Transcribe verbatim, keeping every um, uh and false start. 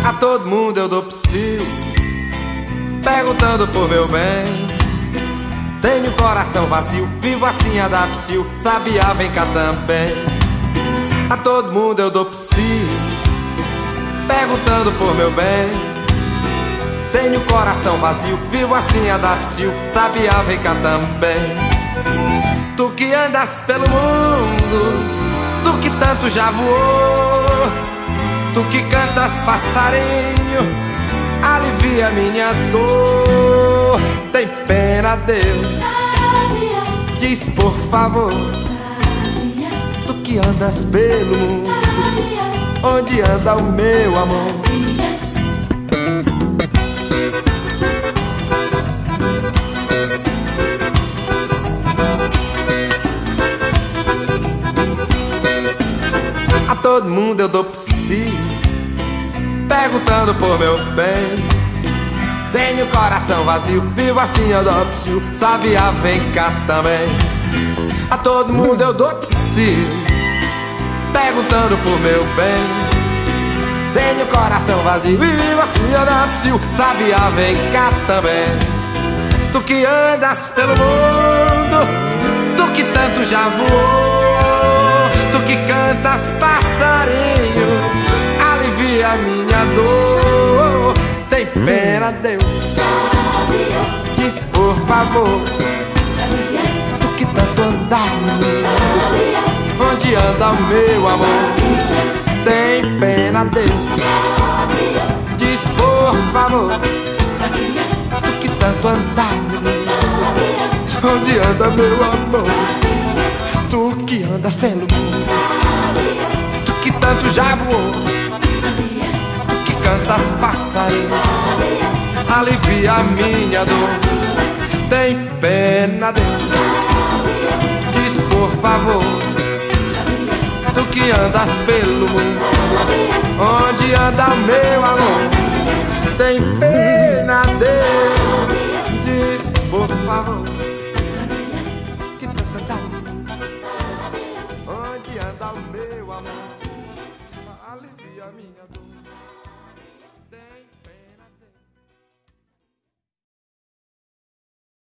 A todo mundo eu dou psiu, perguntando por meu bem. Tenho coração vazio, vivo assim a dar psiu, sabiá vem cá também. A todo mundo eu dou psiu, perguntando por meu bem. Tenho coração vazio, vivo assim a dar psiu, sabiá vem cá também. Tu que andas pelo mundo, tu que tanto já voou, tu que cantas passarinho, alivia minha dor. Tem pena, Deus, Sabia, diz por favor. sabia, Tu que andas pelo mundo, sabia, onde anda o meu amor? sabia. A todo mundo eu dou psi, perguntando por meu bem. Tenho coração vazio, vivo assim eu dou psiu, sabiá vem cá também. A todo mundo eu dou psi, perguntando por meu bem. Tenho coração vazio e vivo assim eu dou psiu, sabiá vem cá também. Tu que andas pelo mundo, tu que tanto já voou, tu que cantas passarinho, alivia minha dor. Tem pena, Deus, Sabia, diz por favor. sabia, Tu que tanto andar no mundo, sabia, onde anda o meu amor? Tem pena, Deus, sabia, diz por favor. sabia, Tu que tanto andar no mundo, sabia, onde anda meu amor? Tu que andas pelo mundo, sabia, tu que tanto já voou, sabia, tu que cantas passarinho, sabia, alivia a minha dor. Tem pena, Deus, diz por favor. Tu que andas pelo mundo, onde anda meu amor? Tem pena, Deus, diz por favor. Que tanto anda o mundo, onde anda o meu amor? Alivia a minha dor.